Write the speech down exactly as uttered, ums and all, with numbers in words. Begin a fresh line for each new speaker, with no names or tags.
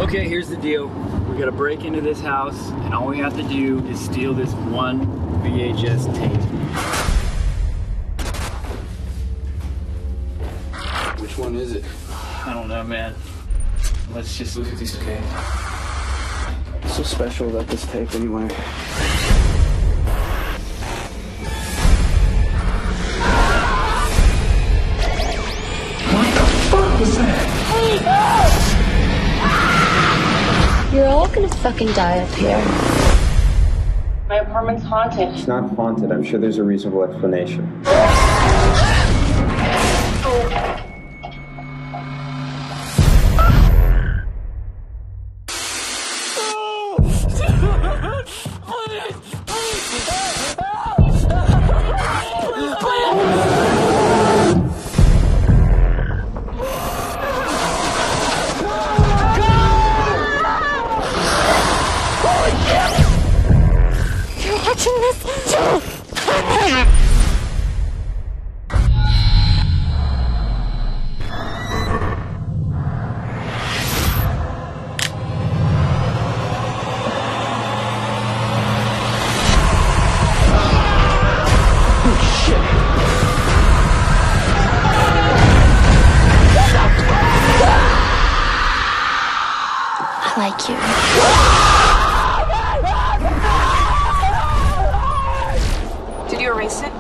Okay, here's the deal. We gotta break into this house, and all we have to do is steal this one V H S tape.
Which one is it?
I don't know, man. Let's just look at this tape.
What's so special about this tape anyway?
What the fuck was that?
You're all gonna fucking die up here.
My apartment's haunted.
It's not haunted. I'm sure there's a reasonable explanation.
You're watching this? I like you.
Did you erase it?